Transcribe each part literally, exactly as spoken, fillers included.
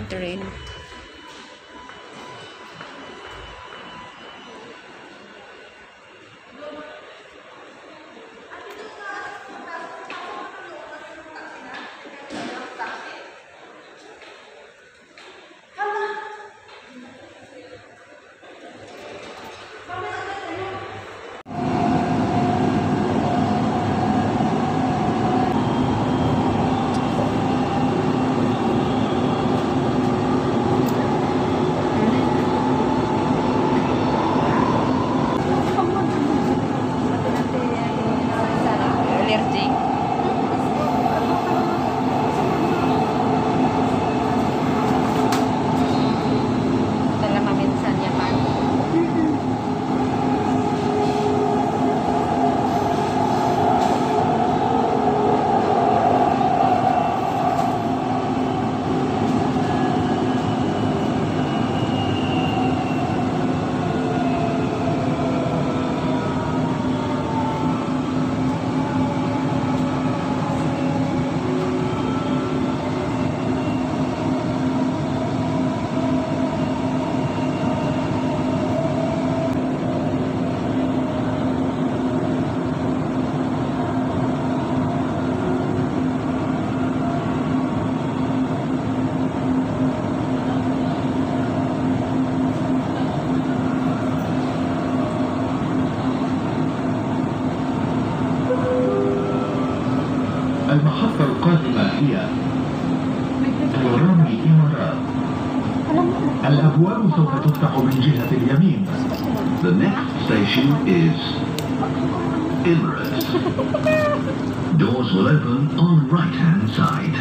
train. المحطة القادمة هي طيران الإمارات. الأبواب سوف تفتح من جهة اليمين. The next station is Emirates. Doors will open on the right-hand side.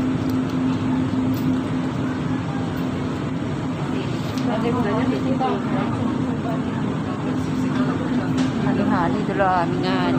Hali-hali dulu amingan.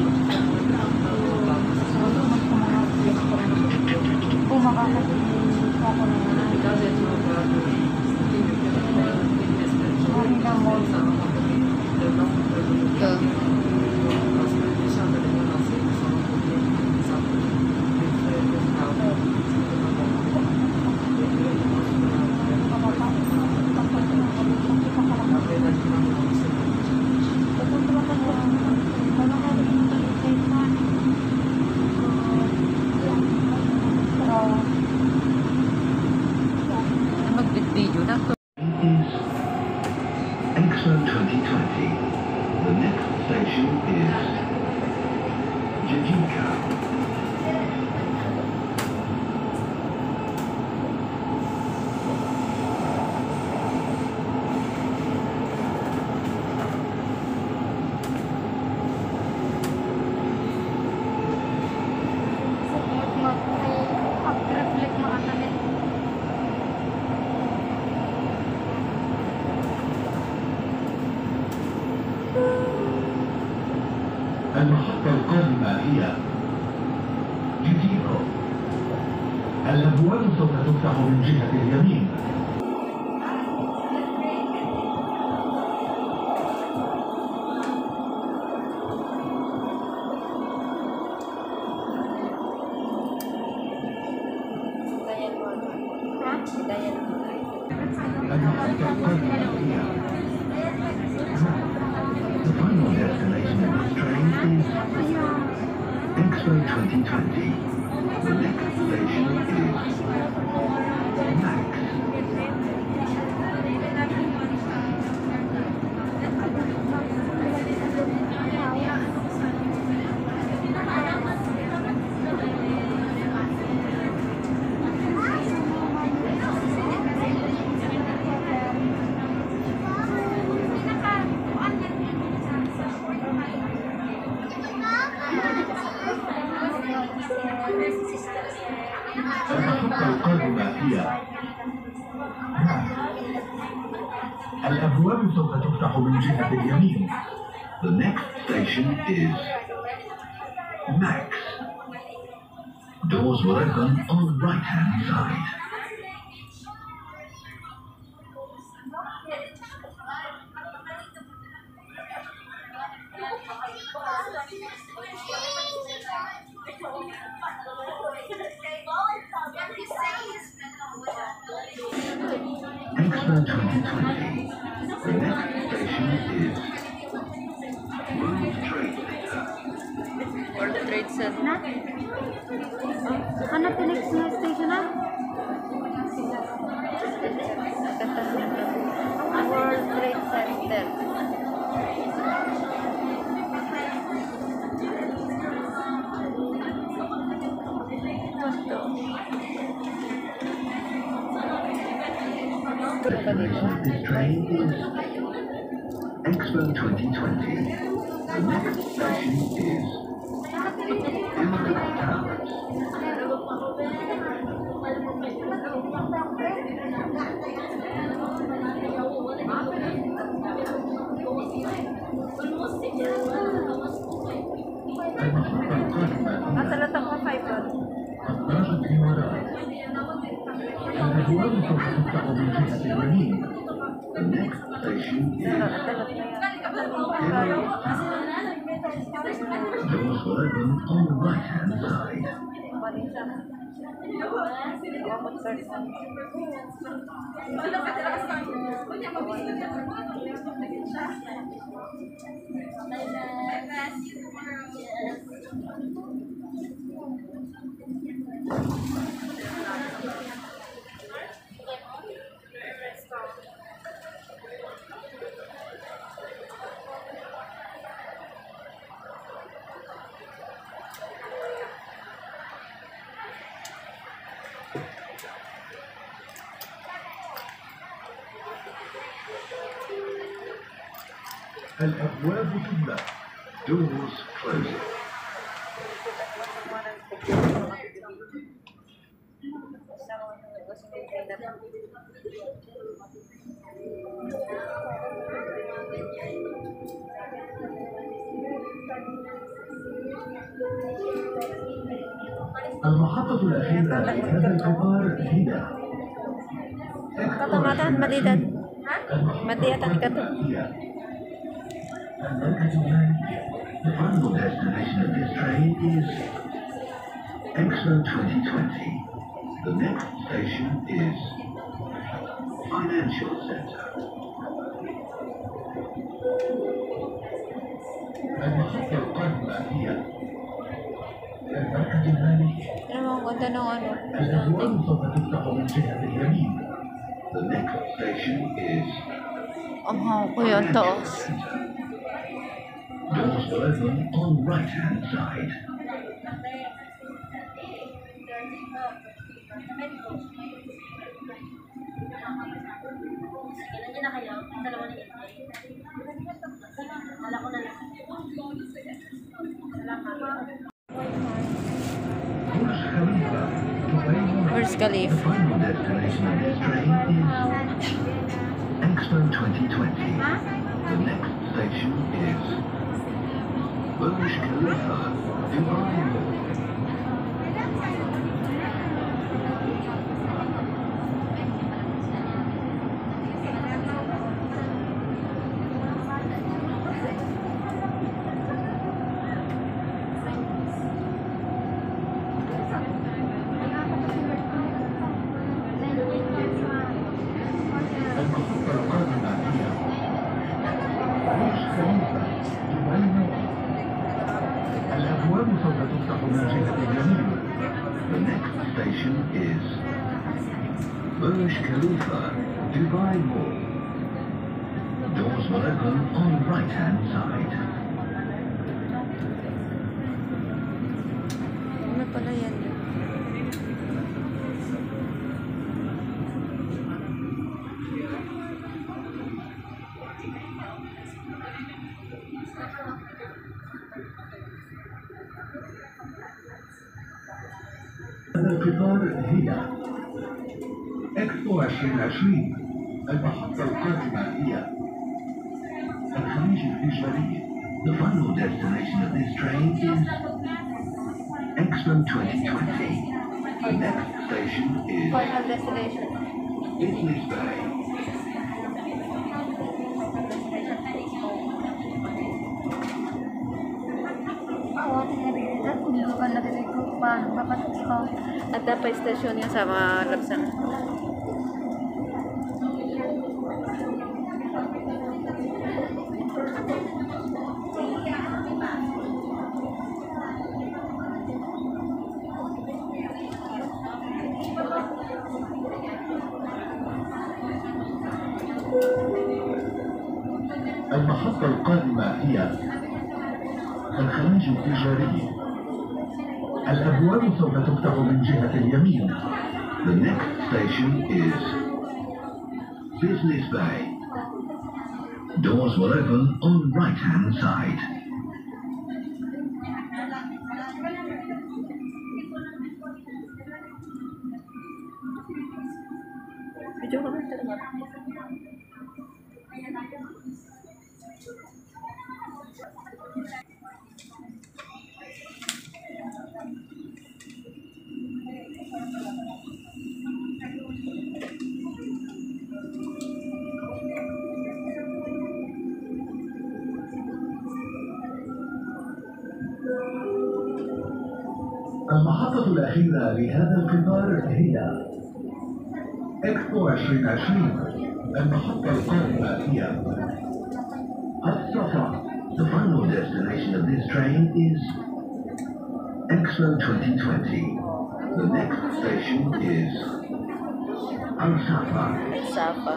Expo twenty twenty. The next station is Jajika. المحطة القادمة هي جزيرة. الأبواب سوف تفتح من جهة اليمين. المحطة القادمة هي The final destination of this train is Expo twenty twenty. The next station is Max. المحطة القادمة هي الأبواب سوف تفتح من جهة اليمين. The next station is Max. Doors will open on the right-hand side. Expo twenty twenty. The next station is World Trade Center. World Trade Center. Na? Ano the next na station na? World Trade Center. Destination of this train is Expo twenty twenty. The next station is Emerald Towers. Nasa latak mo five doon. الطاقة الإمارات. الأبواب سوف تفتح من جهة اليمين. The next station is Emerald Towers. Doors will open on the right hand side. الأبواب تغلق. Doors closing. المحطة الأخيرة لهذا القطار هي Katamatan, malidan. Matiyatan ka to. المركز المالي. The final destination of this train is Expo twenty twenty. The next station is Financial Center. المحطة القادمة هي المركز المالي. Ano mo, ang ganda ng ano. الأبواب سوف تفتح من جهة اليمين. The next station is Ang hawa ko yun, taos. Doors will open on right hand side. Nandiyan na kayo? Dalawa na yun. Wala ko na lang. Burj Khalifa. Burj Khalifa. The final destination of this train is Expo twenty twenty. The next station is Burj Khalifa, Dubai Mall. المحطة القادمة هي برج خليفة دبي مول. الأبواب سوف تفتح من جهة اليمين. The next station is Burj Khalifa, Dubai Mall. Doors will open on right hand side. Ano pala yan? هذا القطار هي إكسبو عشرين عشرين. المحطة القادمة هي الخليج التجاري. The final destination of this train is Expo twenty twenty. The next station is Final destination. Business Bay. At dapat station niya sa mga labsan. المحطة القادمة هي الخليج التجاري. الأبواب سوف تفتح من جهة اليمين. The next station is Business Bay. Doors will open on right hand side. Video ka ba talaga? المحطة الأخيرة لهذا القطار هي إكسبو عشرين عشرين. المحطة القادمة هي الصفا. The final destination of this train is Expo twenty twenty. The next station is Al-Safa. Safa.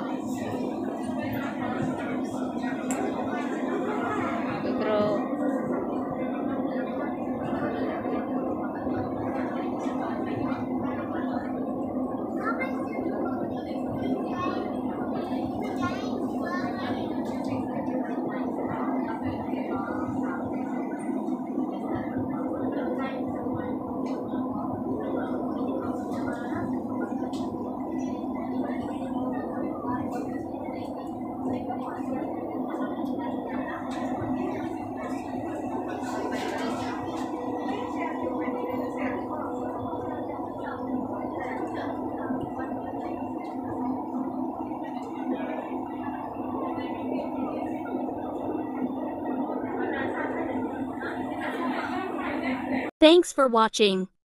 Pero Thanks for watching.